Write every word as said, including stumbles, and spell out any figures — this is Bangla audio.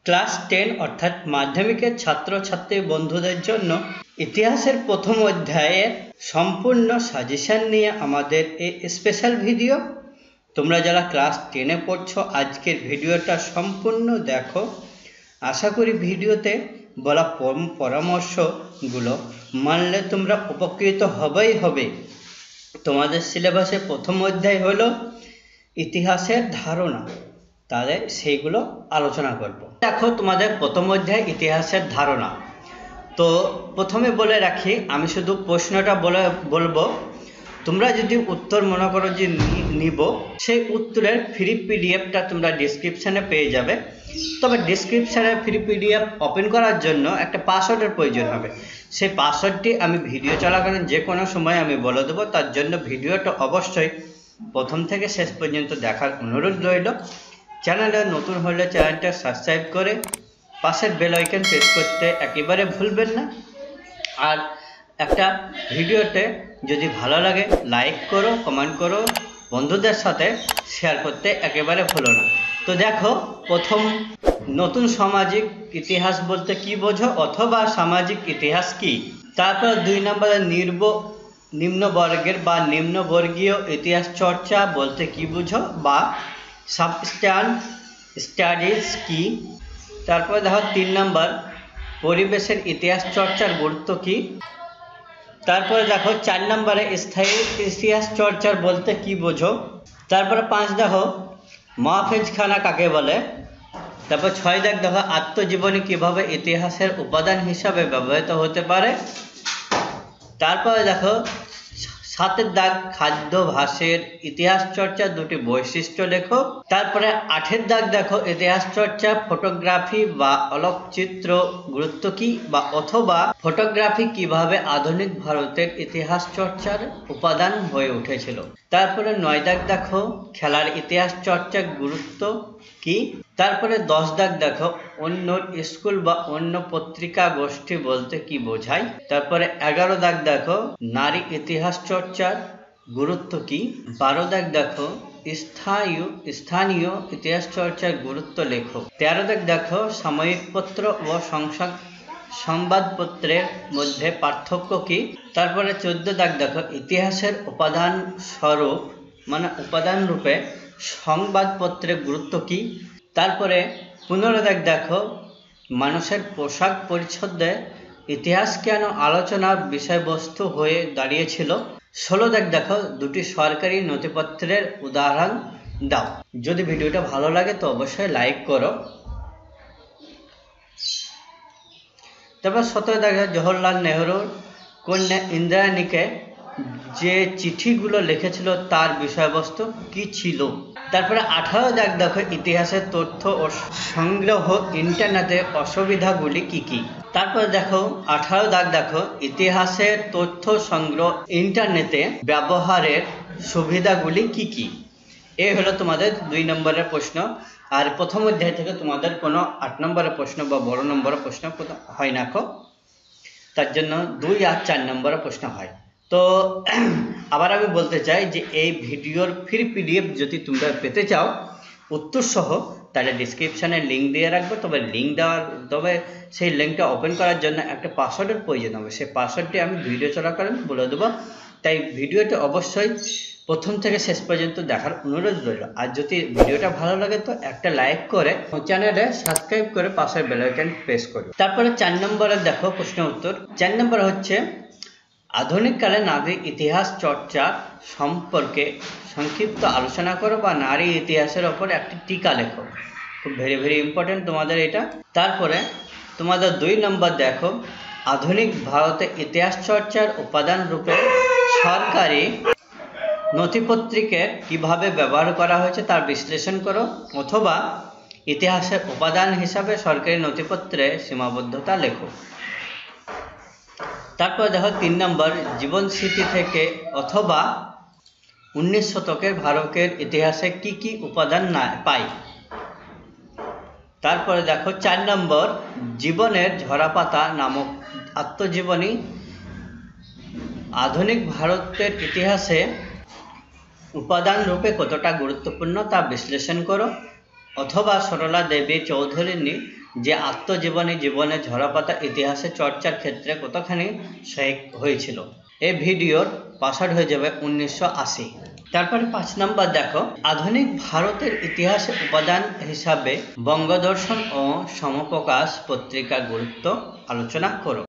ক্লাস টেন অর্থাৎ মাধ্যমিকের ছাত্রছাত্রী বন্ধুদের জন্য ইতিহাসের প্রথম অধ্যায়ের সম্পূর্ণ সাজেশন নিয়ে আমাদের এই স্পেশাল ভিডিও। তোমরা যারা ক্লাস টেনে পড়ছো আজকের ভিডিওটা সম্পূর্ণ দেখো। আশা করি ভিডিওতে বলা পরামর্শগুলো মানলে তোমরা উপকৃত হবেই হবে। তোমাদের সিলেবাসে প্রথম অধ্যায় হলো ইতিহাসের ধারণা, তাহলে সেইগুলো আলোচনা করব। দেখো তোমাদের প্রথম অধ্যায় ইতিহাসের ধারণা। তো প্রথমে বলে রাখি, আমি শুধু প্রশ্নটা বলে বলবো, তোমরা যদি উত্তর মনে করো যে নিব, সেই উত্তরের ফ্রি পিডিএফটা তোমরা ডিসক্রিপশানে পেয়ে যাবে। তবে ডিসক্রিপশানে ফ্রি পিডিএফ ওপেন করার জন্য একটা পাসওয়ার্ডের প্রয়োজন হবে। সেই পাসওয়ার্ডটি আমি ভিডিও চলাকালীন যে কোনো সময় আমি বলে দেবো। তার জন্য ভিডিওটা অবশ্যই প্রথম থেকে শেষ পর্যন্ত দেখার অনুরোধ রইল। চ্যানেলে নতুন হলে চ্যানেলটা সাবস্ক্রাইব করে পাশের বেল আইকন প্রেস করতে একেবারে ভুলবেন না। আর একটা ভিডিওতে যদি ভালো লাগে লাইক করো, কমেন্ট করো, বন্ধুদের সাথে শেয়ার করতে একেবারে ভুলো না। তো দেখো, প্রথম নতুন সামাজিক ইতিহাস বলতে কি বোঝো অথবা সামাজিক ইতিহাস কি। তারপর দুই নম্বরে নির্ব নিম্নবর্গের বা নিম্নবর্গীয় ইতিহাস চর্চা বলতে কি বুঝো বা সাবস্ট্যান্স স্টাডিজ কি। তারপর দেখো তিন নম্বর পরিবেশের ইতিহাস চর্চার গুরুত্ব কি। তারপরে দেখো চার নম্বরে স্থায়ী ইতিহাস চর্চার বলতে কি বোঝো। তারপরে পাঁচ দেখো মাহফিজখানা কাকে বলে। তারপর ছয় দেখ দেখো আত্মজীবনী কিভাবে ইতিহাসের উপাদান হিসাবে ব্যবহৃত হতে পারে। তারপরে দেখো সাতের দাগ খাদ্যাভ্যাসের ইতিহাস চর্চার দুটি বৈশিষ্ট্য লেখো। তারপরে আটের দাগ দেখো ইতিহাস চর্চা ফটোগ্রাফি বা আলোকচিত্র গুরুত্ব কি বা অথবা ফটোগ্রাফি কিভাবে আধুনিক ভারতের ইতিহাস চর্চার উপাদান হয়ে উঠেছিল। তারপরে নয় দাগ দেখো খেলার ইতিহাস চর্চার গুরুত্ব কি। তারপরে দশ দাগ দেখো অন্য স্কুল বা অন্য পত্রিকা গোষ্ঠী বলতে কি বোঝায়। তারপরে এগারো দাগ দেখো নারী ইতিহাস চর্চার গুরুত্ব কি। বারো দাগ দেখো স্থায়ী স্থানীয় ইতিহাস চর্চার গুরুত্ব লেখো। তেরো দাগ দেখো সাময়িক পত্র ও সংসদ সংবাদপত্রের মধ্যে পার্থক্য কি। তারপরে চোদ্দ দাগ দেখো ইতিহাসের উপাদান স্বরূপ মানে উপাদান রূপে সংবাদপত্রের গুরুত্ব কি। তারপরে পনেরো দাগ দেখো মানুষের পোশাক পরিচ্ছদে ইতিহাস কেন আলোচনার বিষয়বস্তু হয়ে দাঁড়িয়েছিল। ষোলো দাগ দেখো দুটি সরকারি নথিপত্রের উদাহরণ দাও। যদি ভিডিওটা ভালো লাগে তো অবশ্যই লাইক করো। তারপর সতেরো দাগ জওহরলাল নেহরুর কন্যা ইন্দিরানীকে যে চিঠিগুলো লিখেছিল তার বিষয়বস্তু কি ছিল। তারপরে আঠারো দাগ দেখো ইতিহাসের তথ্য ও সংগ্রহ ইন্টারনেটে অসুবিধাগুলি কি কি। তারপরে দেখো আঠারো দাগ দেখো ইতিহাসের তথ্য সংগ্রহ ইন্টারনেটে ব্যবহারের সুবিধাগুলি কি কি। এই হলো তোমাদের দুই নম্বরের প্রশ্ন। আর প্রথম অধ্যায় থেকে তোমাদের কোনো আট নম্বরের প্রশ্ন বা বড় নম্বরের প্রশ্ন হয় না কো, তার জন্য দুই আর চার নম্বরের প্রশ্ন হয়। তো আবার আমি বলতে চাই যে এই ভিডিওর ফ্রি পিডিএফ যদি তোমরা পেতে চাও উত্তর সহ, তাহলে ডিসক্রিপশানে লিঙ্ক দিয়ে রাখবো। তবে লিঙ্ক দেওয়ার তবে সেই লিঙ্কটা ওপেন করার জন্য একটা পাসওয়ার্ডের প্রয়োজন হবে। সেই পাসওয়ার্ডটি আমি ভিডিও চলাকালীন বলে দেবো। তাই ভিডিওটি অবশ্যই প্রথম থেকে শেষ পর্যন্ত দেখার অনুরোধ রইল। আর যদি ভিডিওটা ভালো লাগে তো একটা লাইক করে চ্যানেলে সাবস্ক্রাইব করে পাশের বেল আইকন প্রেস করো। তারপরে চার নম্বরে দেখো প্রশ্ন উত্তর। চার নম্বর হচ্ছে আধুনিককালে নারী ইতিহাস চর্চা সম্পর্কে সংক্ষিপ্ত আলোচনা করো বা নারী ইতিহাসের ওপর একটি টিকা লেখো। খুব ভেরি ভেরি ইম্পর্টেন্ট তোমাদের এটা। তারপরে তোমাদের দুই নম্বর দেখো আধুনিক ভারতে ইতিহাস চর্চার উপাদান রূপে সরকারি নথিপত্রিকে কিভাবে ব্যবহার করা হয়েছে তার বিশ্লেষণ করো অথবা ইতিহাসের উপাদান হিসাবে সরকারি নথিপত্রে সীমাবদ্ধতা লেখো। তারপর দেখো তিন নম্বর জীবন স্মৃতি থেকে অথবা উনিশ শতকের ভারতের ইতিহাসে কি কি উপাদান না পাই। তারপরে দেখো চার নম্বর জীবনের ঝরাপাতা নামক আত্মজীবনী আধুনিক ভারতের ইতিহাসে উপাদান রূপে কতটা গুরুত্বপূর্ণ তা বিশ্লেষণ করো অথবা সরলা দেবী চৌধুরী যে আত্মজীবনী জীবনে ঝরাপাতা ইতিহাসের চর্চার ক্ষেত্রে কতখানি সহায়ক হয়েছিল। এই ভিডিওর পাসওয়ার্ড হয়ে যাবে উনিশশো আশি। তারপরে পাঁচ নম্বর দেখো, আধুনিক ভারতের ইতিহাসের উপাদান হিসাবে বঙ্গদর্শন ও সমপ্রকাশ পত্রিকার গুরুত্ব আলোচনা করো।